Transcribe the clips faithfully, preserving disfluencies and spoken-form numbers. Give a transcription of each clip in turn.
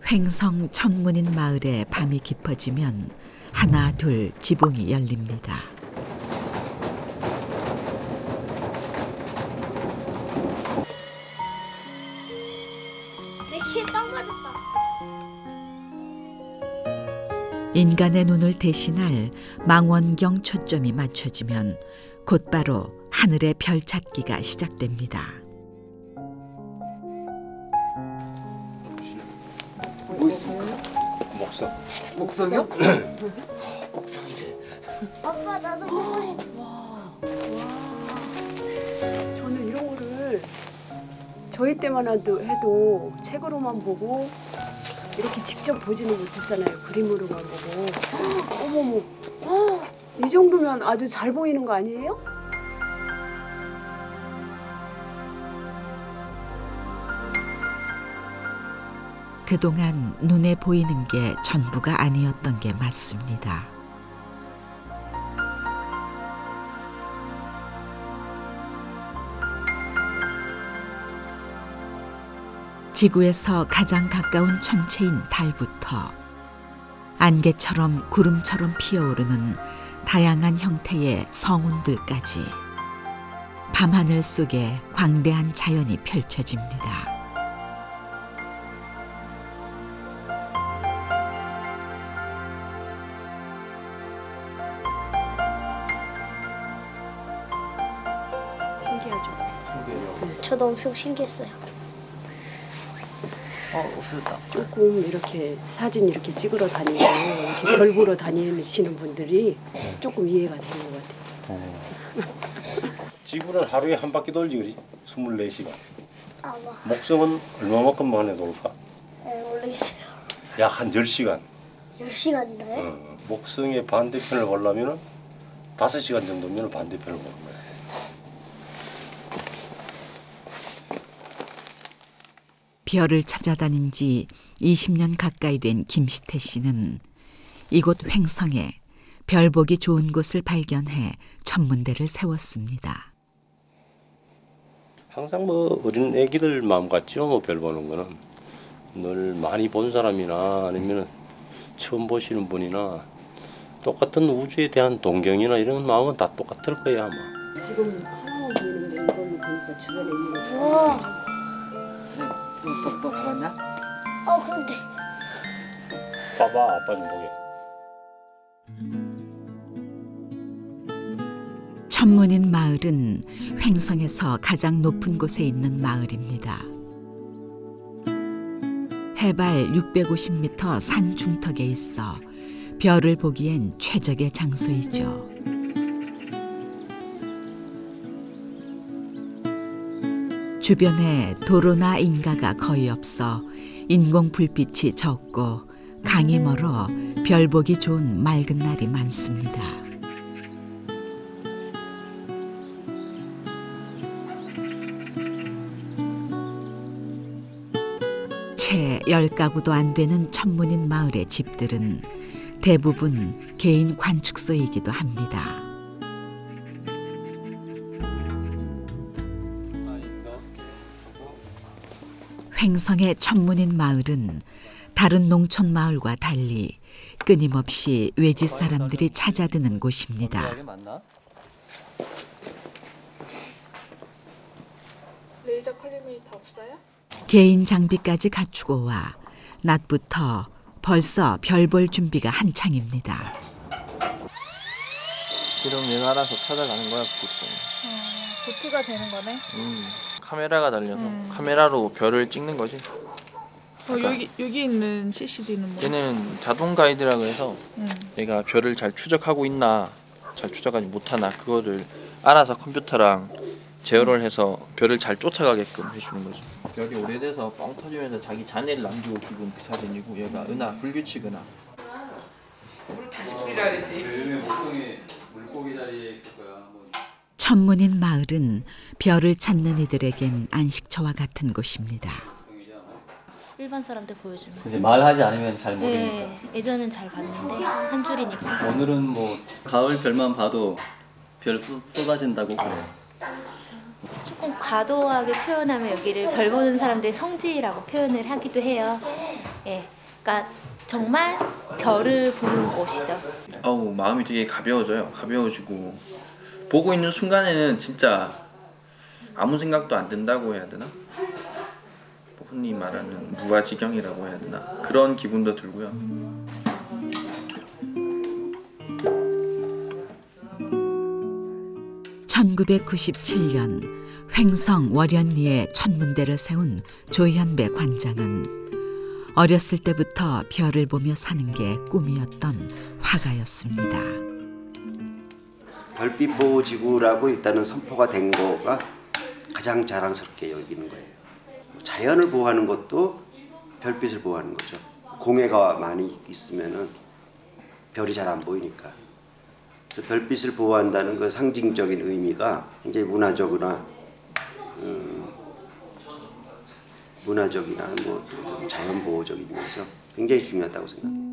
횡성 천문인 마을에 밤이 깊어지면 하나 둘 지붕이 열립니다. 내 키에 땅 맞았다. 인간의 눈을 대신할 망원경 초점이 맞춰지면 곧바로 하늘의 별 찾기가 시작됩니다. 뭐 있습니까? 목성. 목성이요? 목소리를. 아빠 나도 보고 싶어. 와, 와. 저는 이런 거를 저희 때만 해도, 해도 책으로만 보고 이렇게 직접 보지는 못했잖아요. 그림으로만 보고. 어머머, 어, 이 정도면 아주 잘 보이는 거 아니에요? 그동안 눈에 보이는 게 전부가 아니었던 게 맞습니다. 지구에서 가장 가까운 천체인 달부터 안개처럼 구름처럼 피어오르는 다양한 형태의 성운들까지 밤하늘 속에 광대한 자연이 펼쳐집니다. 신기하죠? 저도 엄청 신기했어요. 어, 없었다. 조금 이렇게 사진 이렇게 찍으러 다니고 이렇게 별 보러 다니시는 분들이 조금 이해가 되는 것 같아요. 지구는 하루에 한 바퀴 돌지 그리? 스물네 시간. 아마. 목성은 얼마만큼 만에 돌까? 네, 모르겠어요. 약 한 열 시간. 열 시간이나요? 어, 목성의 반대편을 보려면 다섯 시간 정도면 반대편을 보는 거야. 별을 찾아다닌 지 이십 년 가까이 된 김시태 씨는 이곳 횡성에 별 보기 좋은 곳을 발견해 천문대를 세웠습니다. 항상 뭐 어린 애기들 마음 같죠. 뭐 별 보는 거는 늘 많이 본 사람이나 아니면 처음 보시는 분이나 똑같은 우주에 대한 동경이나 이런 마음은 다 똑같을 거예요 아마. 지금 하나만 보이는데 이걸로 보니까 주변에 있는 거 우와. 또 똑똑하냐? 어, 그런데. 봐봐 아빠 좀 보게. 천문인 마을은 횡성에서 가장 높은 곳에 있는 마을입니다. 해발 육백오십 미터 산 중턱에 있어 별을 보기엔 최적의 장소이죠. 주변에 도로나 인가가 거의 없어 인공 불빛이 적고 강이 멀어 별 보기 좋은 맑은 날이 많습니다. 채 열 가구도 안 되는 천문인 마을의 집들은 대부분 개인 관축소이기도 합니다. 횡성의 천문인 마을은 다른 농촌 마을과 달리 끊임없이 외지 사람들이 찾아드는 곳입니다. 레이저 컬리미터 없어요? 개인 장비까지 갖추고 와 낮부터 벌써 별 볼 준비가 한창입니다. 그럼 얘가 알아서 찾아가는 거야, 보통. 어, 보트가 되는 거네. 음, 카메라가 달려서 음. 카메라로 별을 찍는 거지. 어, 여기 여기 있는 씨씨디는 뭐? 얘는 자동 가이드라 그래서 음. 얘가 별을 잘 추적하고 있나, 잘 추적하지 못하나 그거를 알아서 컴퓨터랑 제어를 해서 별을 잘 쫓아가게끔 해주는 거죠. 별이 오래돼서 뻥 터지면서 자기 잔해를 남기고 죽은 그 사진이고 얘가 은하 불규칙 은하. 다시 뿌리라 그러지. 요즘에 목성에 물고기 자리에 있을 거야. 천문인 마을은 별을 찾는 이들에겐 안식처와 같은 곳입니다. 일반 사람들 보여주면. 이제 말하지 않으면 잘 모르니까. 네, 예전엔 잘 봤는데 한 줄이니까. 오늘은 뭐 가을 별만 봐도 별 쏟, 쏟아진다고 그래요. 조금 과도하게 표현하면 여기를 별 보는 사람들의 성지라고 표현을 하기도 해요. 예, 그러니까 정말 별을 보는 곳이죠. 아우 마음이 되게 가벼워져요. 가벼워지고 보고 있는 순간에는 진짜 아무 생각도 안 든다고 해야 되나? 흔히 말하는 무아지경이라고 해야 되나? 그런 기분도 들고요. 천구백구십칠 년 횡성 월연리에 천문대를 세운 조현배 관장은 어렸을 때부터 별을 보며 사는 게 꿈이었던 화가였습니다. 별빛보호지구라고 일단은 선포가 된 거가 가장 자랑스럽게 여기는 거예요. 자연을 보호하는 것도 별빛을 보호하는 거죠. 공해가 많이 있으면은 별이 잘 안 보이니까. 그래서 별빛을 보호한다는 그 상징적인 의미가 굉장히 문화적이나 음, 문화적이나 뭐 자연 보호적인 면에서 굉장히 중요하다고 생각해요.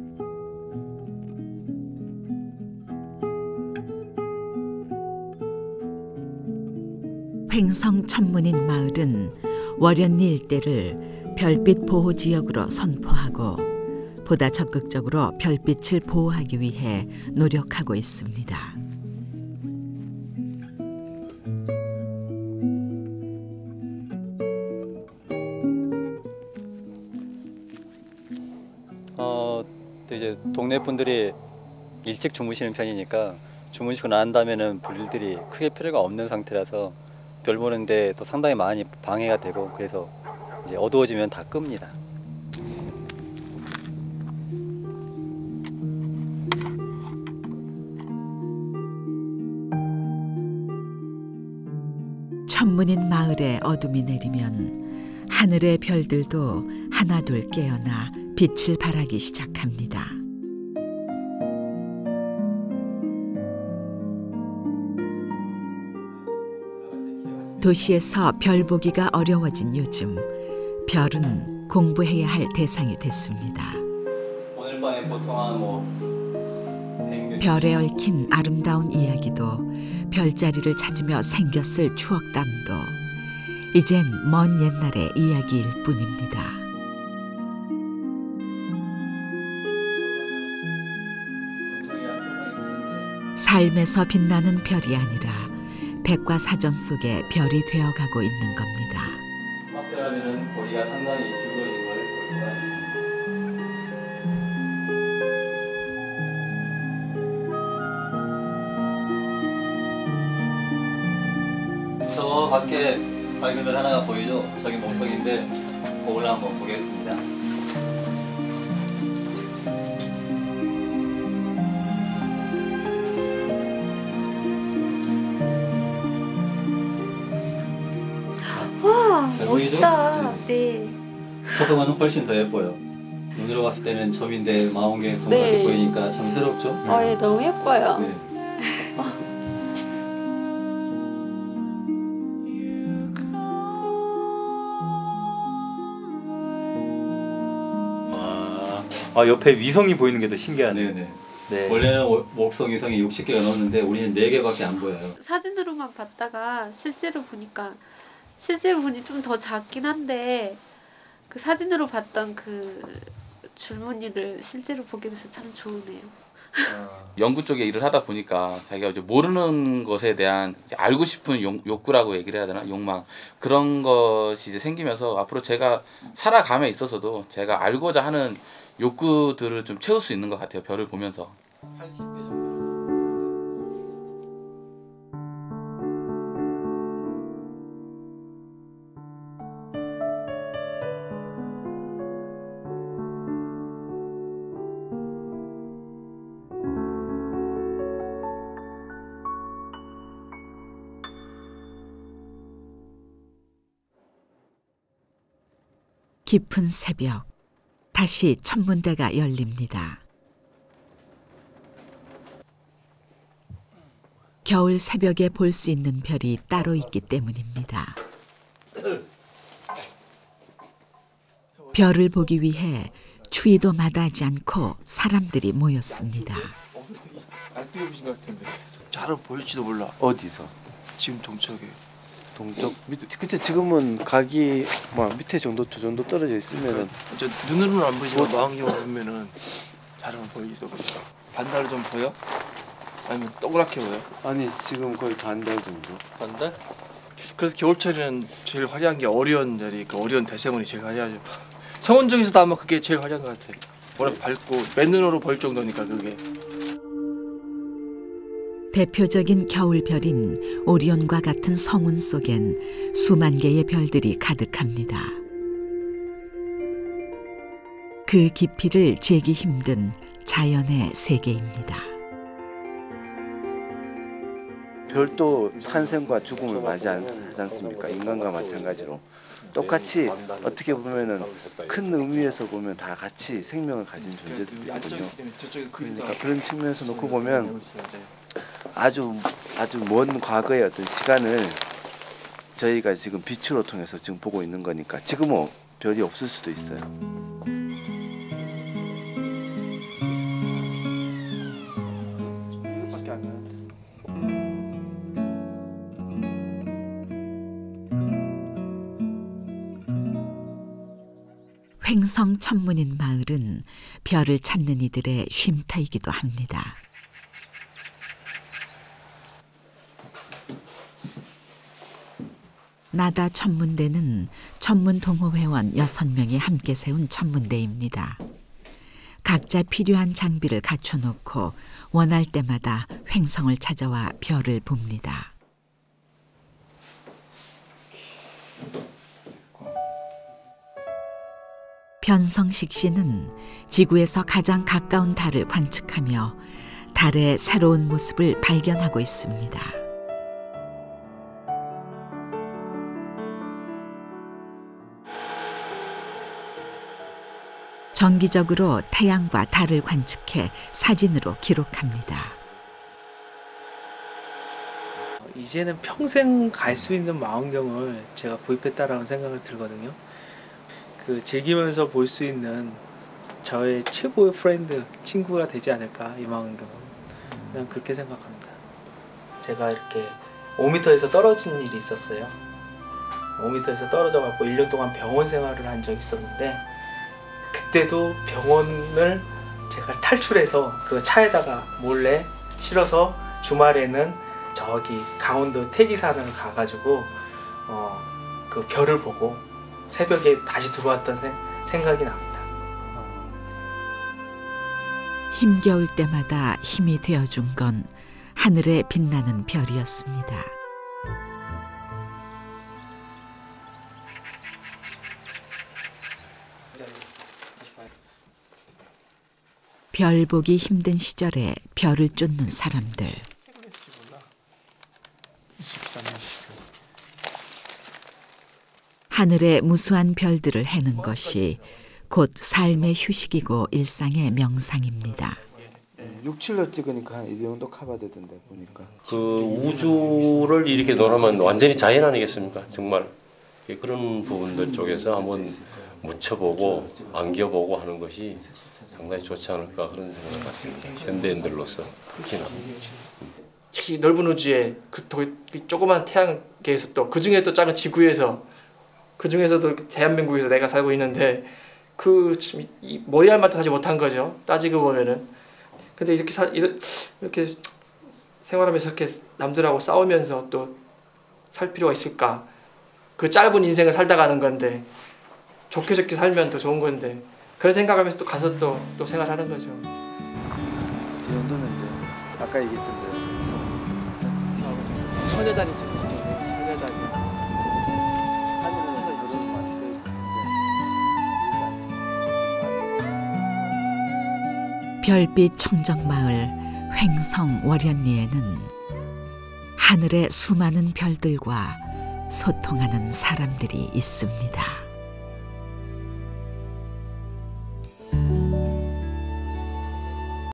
횡성 천문인 마을은 월연리 일대를 별빛 보호 지역으로 선포하고 보다 적극적으로 별빛을 보호하기 위해 노력하고 있습니다. 어, 또 이제 동네 분들이 일찍 주무시는 편이니까 주무시고 난 다음에는 불일들이 크게 필요가 없는 상태라서 별 보는데 또 상당히 많이 방해가 되고 그래서 이제 어두워지면 다 끕니다. 천문인 마을에 어둠이 내리면 하늘의 별들도 하나둘 깨어나 빛을 발하기 시작합니다. 도시에서 별 보기가 어려워진 요즘 별은 공부해야 할 대상이 됐습니다. 오늘 밤에 보통 한뭐 별에 얽힌 아름다운 이야기도 별자리를 찾으며 생겼을 추억담도 이젠 먼 옛날의 이야기일 뿐입니다. 삶에서 빛나는 별이 아니라 백과사전 속에 별이 되어가고 있는 겁니다. 확대하면 거리가 상당히 길어진 걸 볼 수가 있습니다. 저 밖에 밝은 별 하나가 보이죠? 저기 목성인데 그걸 한번 보겠습니다. 와 잘 멋있다. 보이죠? 네. 포도는 훨씬 더 예뻐요. 눈으로 봤을 때는 점인데 망원경에 동그랗게 네. 보이니까 참 새롭죠? 어, 예, 너무 예뻐요. 네. 아 옆에 위성이 보이는 게 더 신기하네요. 네네. 네. 원래는 목성 위성이 육십 개가 넘는데 우리는 네 개밖에 안 보여요. 사진으로만 봤다가 실제로 보니까 실제로 보니 좀 더 작긴 한데 그 사진으로 봤던 그 줄무늬를 실제로 보게 돼서 참 좋으네요. 연구 쪽에 일을 하다 보니까 자기가 이제 모르는 것에 대한 이제 알고 싶은 욕, 욕구라고 얘기를 해야 되나? 욕망 그런 것이 이제 생기면서 앞으로 제가 살아감에 있어서도 제가 알고자 하는 욕구들을 좀 채울 수 있는 것 같아요. 별을 보면서. 팔십 개 정도. 깊은 새벽, 다시 천문대가 열립니다. 겨울 새벽에 볼 수 있는 별이 따로 있기 때문입니다. 별을 보기 위해 추위도 마다하지 않고 사람들이 모였습니다. 알뜰해 보신 것 같은데. 잘 보일지도 몰라. 어디서? 지금 동쪽에. 동쪽 밑 그때 지금은 각이 뭐 밑에 정도 저 정도 떨어져 있으면은 저 눈으로는 안 보이지만 망원경으로 보면은 잘 보이죠. 반달 좀 보여? 아니면 동그랗게 보여? 아니 지금 거의 반달 정도. 반달? 그래서 겨울철에는 제일 화려한 게 어리온 자리, 그 어리온 대세문이 제일 화려하죠. 성원 중에서도 아마 그게 제일 화려한 것 같아. 워낙 밝고 맨눈으로 보일 정도니까 그게. 대표적인 겨울별인 오리온과 같은 성운 속엔 수만 개의 별들이 가득합니다. 그 깊이를 재기 힘든 자연의 세계입니다. 별도 탄생과 죽음을 맞이하지 않습니까? 인간과 마찬가지로 똑같이 어떻게 보면은 큰 의미에서 보면 다 같이 생명을 가진 존재들이거든요. 그러니까 그런 측면에서 놓고 보면 아주 아주 먼 과거의 어떤 시간을 저희가 지금 빛으로 통해서 지금 보고 있는 거니까 지금은 별이 없을 수도 있어요. 횡성 천문인 마을은 별을 찾는 이들의 쉼터이기도 합니다. 나다 천문대는 천문동호회원 여섯 명이 함께 세운 천문대입니다. 각자 필요한 장비를 갖춰놓고 원할 때마다 횡성을 찾아와 별을 봅니다. 변성식 씨는 지구에서 가장 가까운 달을 관측하며 달의 새로운 모습을 발견하고 있습니다. 정기적으로 태양과 달을 관측해 사진으로 기록합니다. 이제는 평생 갈 수 있는 망원경을 제가 구입했다라는 생각을 들거든요. 그 즐기면서 볼 수 있는 저의 최고의 프렌드, 친구가 되지 않을까, 이 망원경은. 그냥 그렇게 생각합니다. 제가 이렇게 오 미터에서 떨어진 일이 있었어요. 오 미터에서 떨어져 갖고 일 년 동안 병원 생활을 한 적이 있었는데, 그때도 병원을 제가 탈출해서 그 차에다가 몰래 실어서 주말에는 저기 강원도 태기산을 가가지고 어, 그 별을 보고 새벽에 다시 들어왔던 생, 생각이 납니다. 힘겨울 때마다 힘이 되어준 건 하늘에 빛나는 별이었습니다. 별 보기 힘든 시절에 별을 쫓는 사람들. 하늘의 무수한 별들을 해는 것이 곧 삶의 휴식이고 일상의 명상입니다. 육, 칠로 찍으니까 이 정도 커버되던데 보니까. 그 우주를 이렇게 놓으면 완전히 자연 아니겠습니까? 정말 그런 부분들 쪽에서 한번 묻혀보고 안겨보고 하는 것이 상당히 좋지 않을까 그런 생각을 갖습니다. 현대인들로서 특히나. 이 넓은 우주에 그 조그만 태양계에서 또 그 중에 또 작은 지구에서 그 중에서도 대한민국에서 내가 살고 있는데 그 이 머리알만도 하지 못한 거죠. 따지고 보면은. 근데 이렇게 사, 이렇게 생활하면서 이렇게 남들하고 싸우면서 또 살 필요가 있을까? 그 짧은 인생을 살다 가는 건데 좋게 좋게 살면 더 좋은 건데 그런 생각하면서 또 가서 또, 또 생활하는 거죠. 저 정도는 이제 아까 얘기했던 대로 처녀자리죠. 처녀자리. 별빛 청정마을 횡성 월현리에는 하늘의 수많은 별들과 소통하는 사람들이 있습니다.